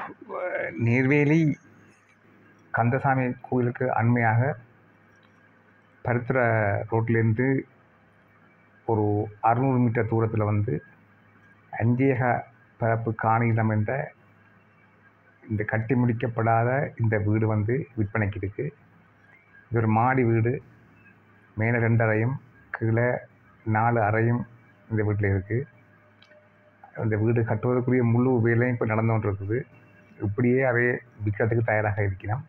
நெய்வேலி கந்தசாமி கோயிலுக்கு அண்மையாக பருத்துறை ரோட்லேருந்து ஒரு 600 மீட்டர் தூரத்தில் வந்து அஞ்சேக பரப்பு காணியிடம் என்ற இந்த கட்டி முடிக்கப்படாத இந்த வீடு வந்து விற்பனைக்கு இருக்குது. இது ஒரு மாடி வீடு. மேலே 2 அறையும் கீழே 4 அறையும் இந்த வீட்டில் இருக்குது. இந்த வீடு கட்டுவதற்குரிய முழு வேலையும் இப்போ நடந்து கொண்டு இருக்குது. இப்படியே அவையே விற்கிறதுக்கு தயாராக இருக்கிறோம்.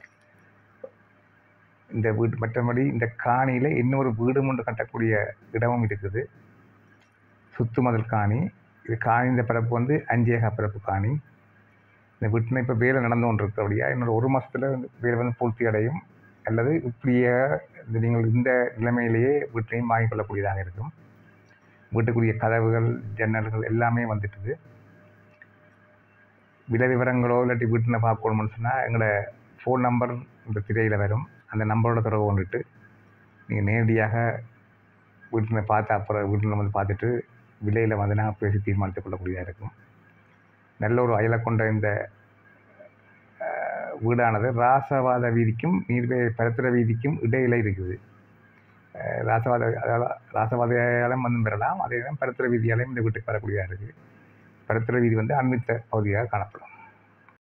இந்த வீடு மற்றபடி இந்த காணியில் இன்னொரு வீடு ஒன்று கட்டக்கூடிய இடமும் இருக்குது. சுத்து மதில் காணி. இது காணி இந்த பரப்பு வந்து 5 ஏக்கர் பரப்பு காணி. இந்த வீட்டில் இப்போ வேலை நடந்து கொண்டு இருக்கிறபடியா இன்னொரு 1 மாதத்தில் வேலை வந்து பூர்த்தி அடையும். அல்லது இப்படியே நீங்கள் இந்த நிலைமையிலேயே வீட்டையும் வாங்கிக் கொள்ளக்கூடியதாக இருக்கும். வீட்டுக்குரிய கதவுகள் ஜன்னல்கள் எல்லாமே வந்துட்டுது. விலை விவரங்களோ இல்லாட்டி வீட்டில் பார்க்கணும்னு சொன்னால் எங்களோட ஃபோன் நம்பர் இந்த திரையில் வரும். அந்த நம்பரோட தொடர்பு கொண்டுட்டு நீங்கள் நேரடியாக வீட்டில் பார்த்து அப்புறம் வீட்டில் வந்து பார்த்துட்டு விலையில் வந்து நாங்கள் பேசி தீர்மானித்துக் கொள்ளக்கூடியதாக இருக்கும். நல்ல ஒரு அயலை கொண்ட இந்த வீடானது ராசவாத வீதிக்கும் பருத்துறை வீதிக்கும் இடையில இருக்குது. ராசவாதையாலும் வந்து பெறலாம். அதே தான் பருத்துறை வீதியாலையும் இந்த வீட்டுக்கு வரக்கூடியதாக இருக்குது. பருத்துறை வீதி வந்து அண்மித்த பகுதியாக காணப்படும்.